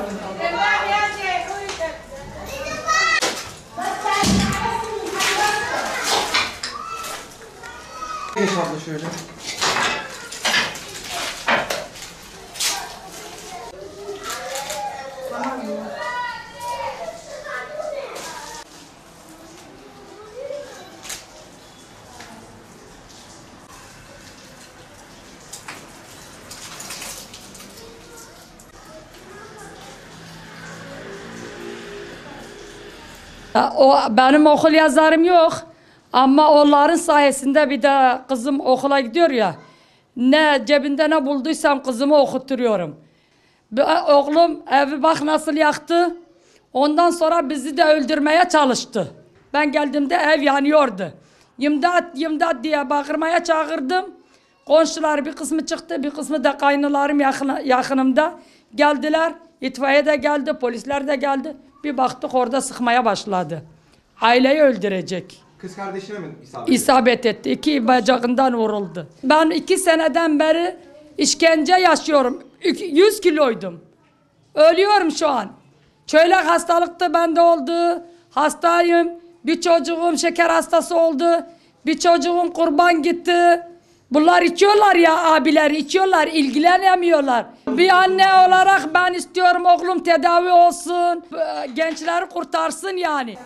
Geç abla şöyle. Benim okul yazarım yok. Ama onların sayesinde bir de kızım okula gidiyor ya. Ne cebinde ne bulduysam kızımı okutturuyorum. Oğlum evi bak nasıl yaktı. Ondan sonra bizi de öldürmeye çalıştı. Ben geldiğimde ev yanıyordu. İmdat imdat diye bağırmaya çağırdım. Komşular bir kısmı çıktı, bir kısmı da kaynılarım yakınımda. Geldiler, itfaiye de geldi, polisler de geldi. Bir baktık orada sıkmaya başladı. Aileyi öldürecek. Kız kardeşine mi isabet etti? İsabet etti. 2 bacağından vuruldu. Ben 2 seneden beri işkence yaşıyorum. 100 kiloydum. Ölüyorum şu an. Çölyak hastalıktı bende oldu. Hastayım. Bir çocuğum şeker hastası oldu. Bir çocuğum kurban gitti. Bunlar içiyorlar ya, abiler içiyorlar, ilgilenemiyorlar. Bir anne olarak ben istiyorum oğlum tedavi olsun. Gençleri kurtarsın yani.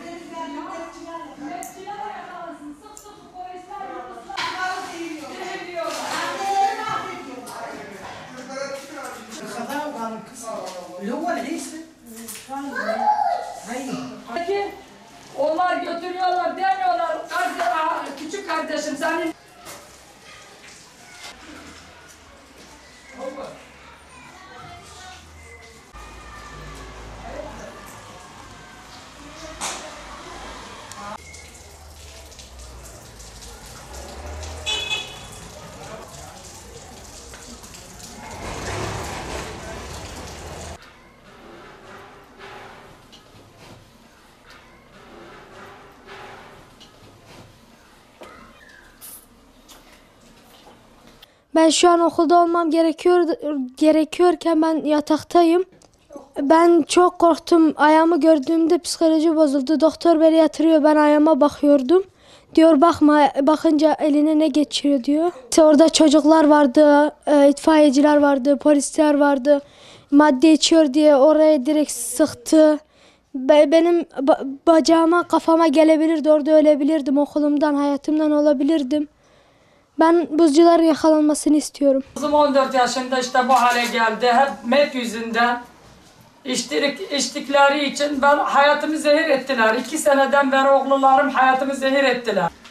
Onlar götürüyorlar demiyorlar. Küçük kardeşim senin. Ben şu an okulda olmam gerekiyorken ben yataktayım. Ben çok korktum. Ayağımı gördüğümde psikoloji bozuldu. Doktor beni yatırıyor. Ben ayağıma bakıyordum. Diyor bakma, bakınca eline ne geçiyor diyor. Orada çocuklar vardı, itfaiyeciler vardı, polisler vardı. Madde içiyor diye oraya direkt sıktı. Benim bacağıma, kafama gelebilirdi. Orada ölebilirdim. Okulumdan, hayatımdan olabilirdim. Ben buzcuların yakalanmasını istiyorum. Kızım 14 yaşında işte bu hale geldi. Hep MEP yüzünden. İçtikleri için hayatımı zehir ettiler. 2 seneden beri oğullarım hayatımı zehir ettiler.